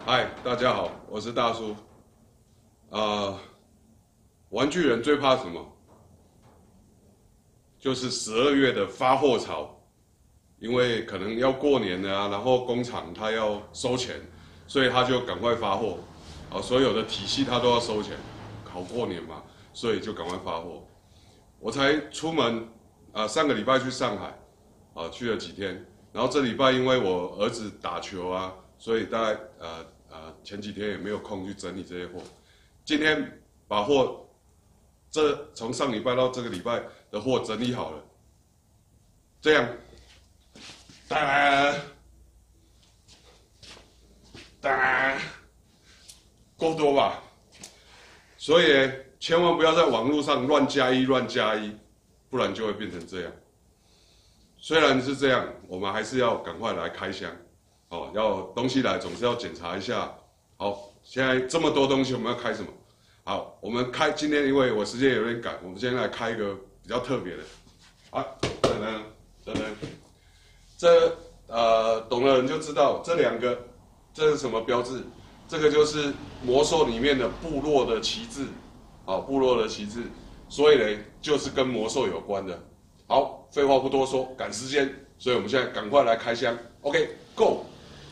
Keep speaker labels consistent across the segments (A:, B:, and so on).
A: 嗨，大家好，我是大叔。玩具人最怕什么？就是12月的发货潮，因为可能要过年了啊，然后工厂他要收钱，所以他就赶快发货。所有的体系他都要收钱，好过年嘛，所以就赶快发货。我才出门，上个礼拜去上海，去了几天，然后这礼拜因为我儿子打球啊，所以大概前几天也没有空去整理这些货。今天把货从上礼拜到这个礼拜的货整理好了，这样，当然当然够多吧？所以千万不要在网络上乱加一，不然就会变成这样。虽然是这样，我们还是要赶快来开箱，要东西来总是要检查一下。好，现在这么多东西，我们要开什么？好，我们今天因为我时间有点赶，我们先来开一个比较特别的。等等，这懂的人就知道这两个，这是什么标志？这个就是魔兽里面的部落的旗帜，部落的旗帜，所以呢，就是跟魔兽有关的。好，废话不多说，赶时间，所以我们现在赶快来开箱。OK，Go。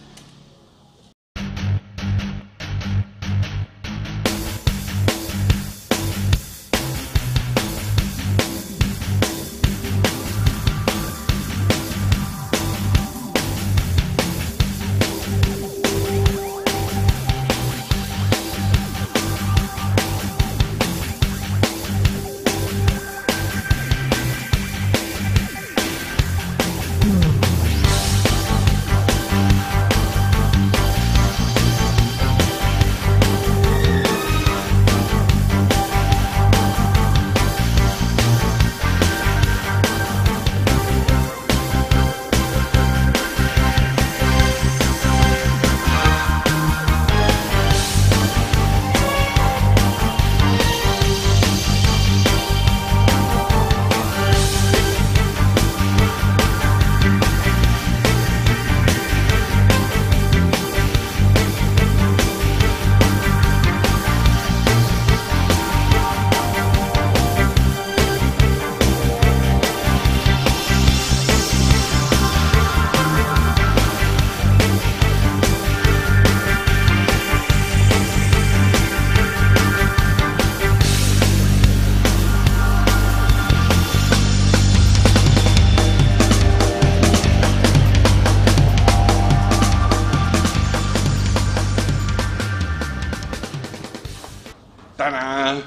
A: 当然，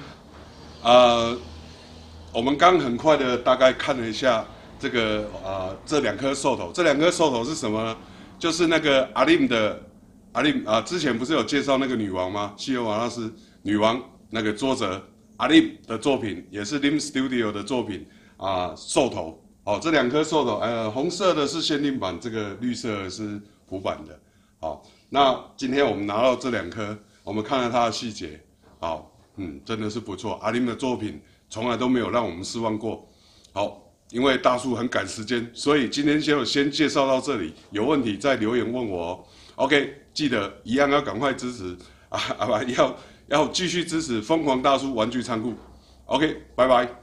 A: 我们刚很快的大概看了一下这个这两颗兽头，这两颗兽头是什么呢？就是那个阿令之前不是有介绍那个女王吗？西尤瓦纳斯女王那个作者阿令的作品，也是 Lim Studio 的作品兽头。这两颗兽头，红色的是限定版，这个绿色的是普版的。那今天我们拿到这两颗，我们看了它的细节，真的是不错。阿林的作品从来都没有让我们失望过。好，因为大叔很赶时间，所以今天先介绍到这里。有问题再留言问我哦。OK， 记得一样要赶快支持要继续支持疯狂大叔玩具仓库。OK， 拜拜。